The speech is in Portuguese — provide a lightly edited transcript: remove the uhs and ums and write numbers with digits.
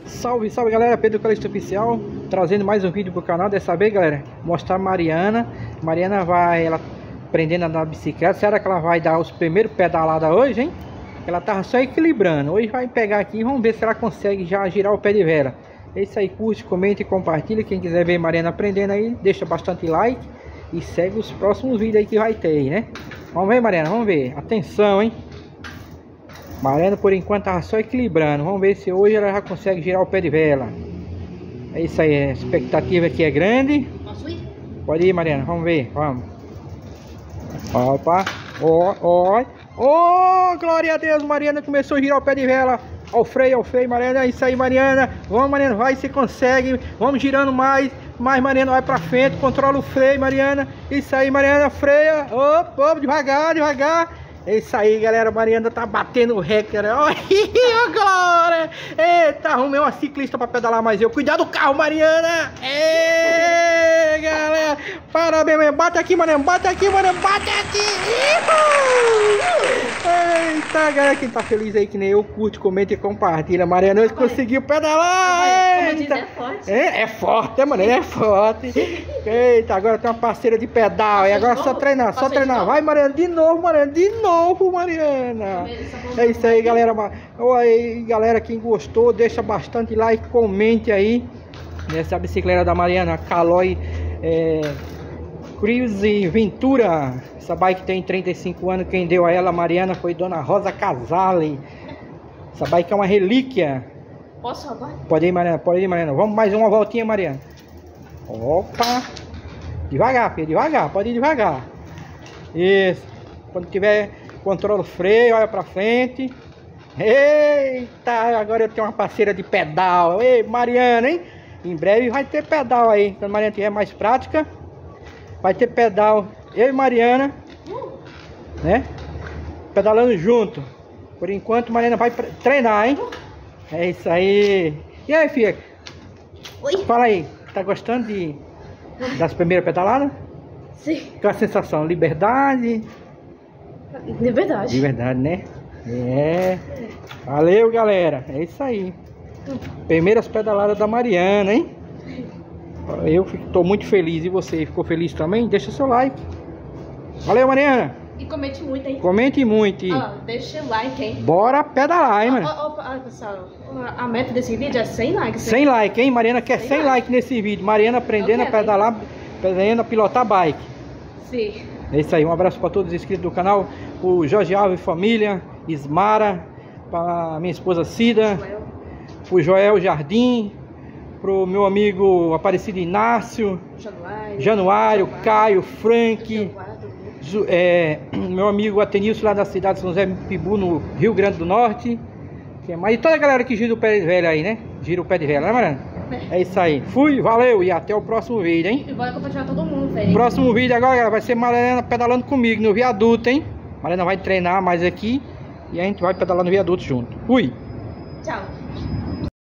Salve, salve galera, Pedro Calixto Oficial, trazendo mais um vídeo pro canal. Dessa vez, galera, mostrar a Mariana. Mariana vai, ela aprendendo a andar na bicicleta. Será que ela vai dar os primeiros pedaladas hoje, hein? Ela tava só equilibrando. Hoje vai pegar aqui e vamos ver se ela consegue já girar o pé de vela. É isso aí, curte, comente e compartilha. Quem quiser ver Mariana aprendendo aí, deixa bastante like e segue os próximos vídeos aí que vai ter aí, né? Vamos ver, Mariana, vamos ver. Atenção, hein? Mariana por enquanto tava só equilibrando. Vamos ver se hoje ela já consegue girar o pé de vela. É isso aí, a expectativa aqui é grande. Posso ir? Pode ir, Mariana, vamos ver, vamos. Opa, ó. Oh, glória a Deus, Mariana começou a girar o pé de vela. Ao freio, Mariana, é isso aí, Mariana. Vamos, Mariana, vai, você consegue. Vamos girando mais, Mariana, vai pra frente, controla o freio, Mariana. Isso aí, Mariana, freia. Opa, devagar. É isso aí, galera, Mariana tá batendo o recorde. Olha, glória. Eita, arrumei uma ciclista pra pedalar mais eu. Cuidado do carro, Mariana. Ei, galera, parabéns, Mariana. Bate aqui, Mariana, bate aqui. Eita, galera, quem tá feliz aí que nem eu, curte, comenta e compartilha. Mariana hoje conseguiu pedalar. Como diz, é forte. É forte, Mariana, é forte. Eita, agora tem uma parceira de pedal. E agora só treinar, Vai, Mariana, de novo, Mariana. É isso aí, galera. Oi, galera, quem gostou, deixa bastante like, comente aí. Essa bicicleta da Mariana, Caloi Cruise Ventura. Essa bike tem 35 anos. Quem deu a ela, Mariana, foi Dona Rosa Casale. Essa bike é uma relíquia. Posso roubar? Pode ir, Mariana. Vamos mais uma voltinha, Mariana. Opa. Devagar, filho, devagar. Pode ir devagar. Isso. Quando tiver, controla o freio, olha pra frente. Eita, agora eu tenho uma parceira de pedal. Ei, Mariana, hein? Em breve vai ter pedal aí. Quando a Mariana tiver mais prática, vai ter pedal. Eu e Mariana, né? Pedalando junto. Por enquanto, Mariana vai treinar, hein? É isso aí. E aí, filha? Oi. Fala aí, tá gostando das primeiras pedaladas? Sim. Qual a sensação? Liberdade, né? É. Valeu, galera. É isso aí. Primeiras pedaladas da Mariana, hein? Eu tô muito feliz. E você ficou feliz também? Deixa seu like. Valeu, Mariana. E comente muito, hein? Comente muito. Deixa o like, hein? Bora pedalar, hein, mano? Pessoal, a meta desse vídeo é 100 likes. 100 likes, hein? Mariana quer 100 likes nesse vídeo. Mariana aprendendo a pedalar, aprendendo a pilotar bike. Sim. É isso aí, um abraço para todos os inscritos do canal. O Jorge Alves família, Ismara, para minha esposa Cida, o Joel Jardim, pro meu amigo Aparecido Inácio, Januário, Caio, Frank, meu amigo Atenilson lá da cidade de São José Pibu, no Rio Grande do Norte. E toda a galera que gira o pé de vela aí, né? Gira o pé de vela, né, Mariana? É isso aí. Fui, valeu e até o próximo vídeo, hein? E bora compartilhar todo mundo, velho. Próximo vídeo agora, galera, vai ser Mariana pedalando comigo no viaduto, hein? Mariana vai treinar mais aqui e a gente vai pedalar no viaduto junto. Fui! Tchau.